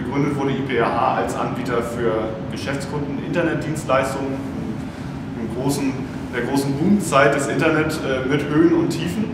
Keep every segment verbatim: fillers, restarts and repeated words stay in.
gegründet wurde I P R H als Anbieter für Geschäftskunden Internetdienstleistungen im großen, in der großen Boomzeit des Internet äh, mit Höhen und Tiefen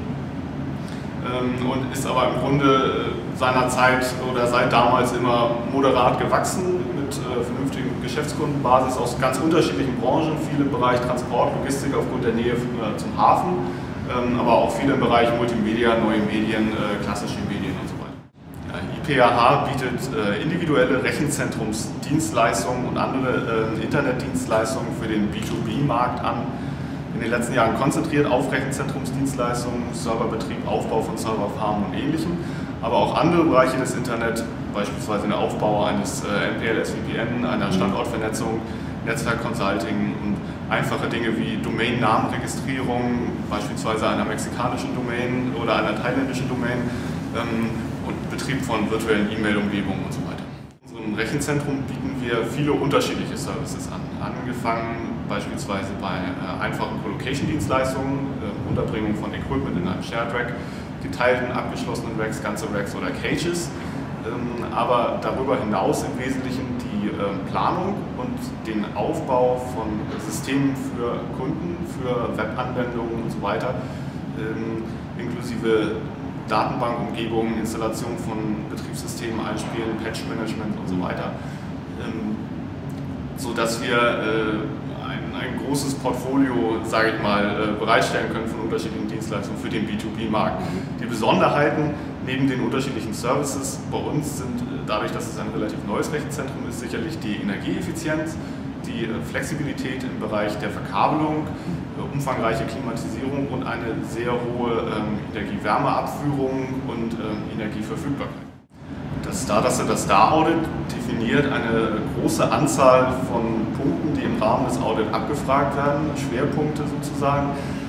ähm, und ist aber im Grunde seiner Zeit oder seit damals immer moderat gewachsen mit äh, vernünftigen Geschäftskundenbasis aus ganz unterschiedlichen Branchen, viele im Bereich Transport, Logistik aufgrund der Nähe äh, zum Hafen, ähm, aber auch viele im Bereich Multimedia, neue Medien, äh, klassische Medien und so weiter. I P R H bietet äh, individuelle Rechenzentrumsdienstleistungen und andere äh, Internetdienstleistungen für den B zwei B-Markt an. In den letzten Jahren konzentriert auf Rechenzentrumsdienstleistungen, Serverbetrieb, Aufbau von Serverfarmen und Ähnlichem, aber auch andere Bereiche des Internet, beispielsweise der Aufbau eines äh, M P L S V P N, einer Standortvernetzung, Netzwerk-Consulting und einfache Dinge wie Domain-Namenregistrierung, beispielsweise einer mexikanischen Domain oder einer thailändischen Domain ähm, und Betrieb von virtuellen E-Mail-Umgebungen und so weiter. In unserem Rechenzentrum bieten wir viele unterschiedliche Services an, angefangen beispielsweise bei äh, einfachen Colocation-Dienstleistungen, äh, Unterbringung von Equipment in einem Shared Rack, geteilten, abgeschlossenen Racks, ganze Racks oder Caches, ähm, aber darüber hinaus im Wesentlichen die äh, Planung und den Aufbau von Systemen für Kunden, für Webanwendungen und so weiter, ähm, inklusive Datenbankumgebungen, Installation von Betriebssystemen einspielen, Patch-Management und so weiter, ähm, sodass wir äh, ein, ein großes Portfolio, sage ich mal, äh, bereitstellen können von unterschiedlichen Dienstleistungen für den B zwei B-Markt. Die Besonderheiten neben den unterschiedlichen Services bei uns sind, äh, dadurch, dass es ein relativ neues Rechenzentrum ist, sicherlich die Energieeffizienz, die Flexibilität im Bereich der Verkabelung, umfangreiche Klimatisierung und eine sehr hohe ähm, Energie-Wärme-Abführung und ähm, Energieverfügbarkeit. Das Data Center Star Audit definiert eine große Anzahl von Punkten, die im Rahmen des Audits abgefragt werden, Schwerpunkte sozusagen,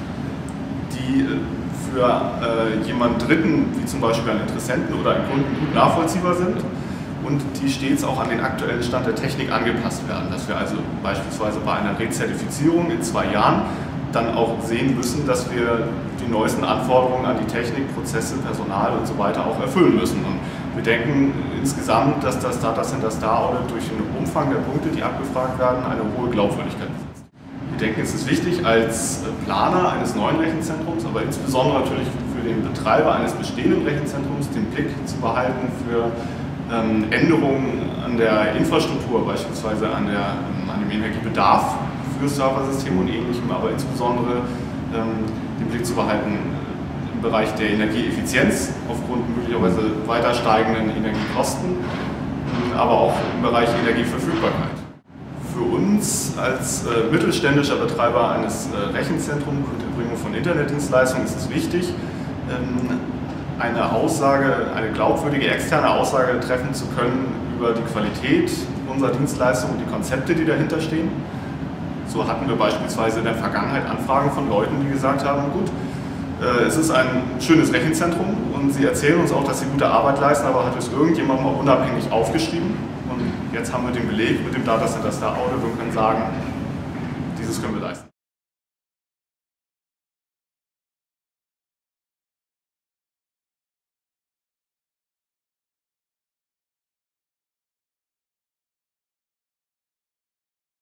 die für äh, jemanden Dritten, wie zum Beispiel einen Interessenten oder einen Kunden, gut nachvollziehbar sind und die stets auch an den aktuellen Stand der Technik angepasst werden. Dass wir also beispielsweise bei einer Rezertifizierung in zwei Jahren dann auch sehen müssen, dass wir die neuesten Anforderungen an die Technik, Prozesse, Personal und so weiter auch erfüllen müssen. Und wir denken insgesamt, dass das Data Center Star Audit durch den Umfang der Punkte, die abgefragt werden, eine hohe Glaubwürdigkeit besitzt. Wir denken, es ist wichtig, als Planer eines neuen Rechenzentrums, aber insbesondere natürlich für den Betreiber eines bestehenden Rechenzentrums, den Blick zu behalten für ähm, Änderungen an der Infrastruktur, beispielsweise an, der, an dem Energiebedarf für Serversysteme und Ähnlichem, aber insbesondere ähm, den Blick zu behalten im Bereich der Energieeffizienz aufgrund möglicherweise weiter steigenden Energiekosten, aber auch im Bereich Energieverfügbarkeit. Für uns als äh, mittelständischer Betreiber eines äh, Rechenzentrums und Erbringung von Internetdienstleistungen ist es wichtig, ähm, eine Aussage, eine glaubwürdige externe Aussage treffen zu können über die Qualität unserer Dienstleistung und die Konzepte, die dahinter stehen. So hatten wir beispielsweise in der Vergangenheit Anfragen von Leuten, die gesagt haben, gut, äh, es ist ein schönes Rechenzentrum und sie erzählen uns auch, dass sie gute Arbeit leisten, aber hat es irgendjemand mal unabhängig aufgeschrieben? Und jetzt haben wir den Beleg mit dem Data Center Star Audit und können sagen, dieses können wir leisten.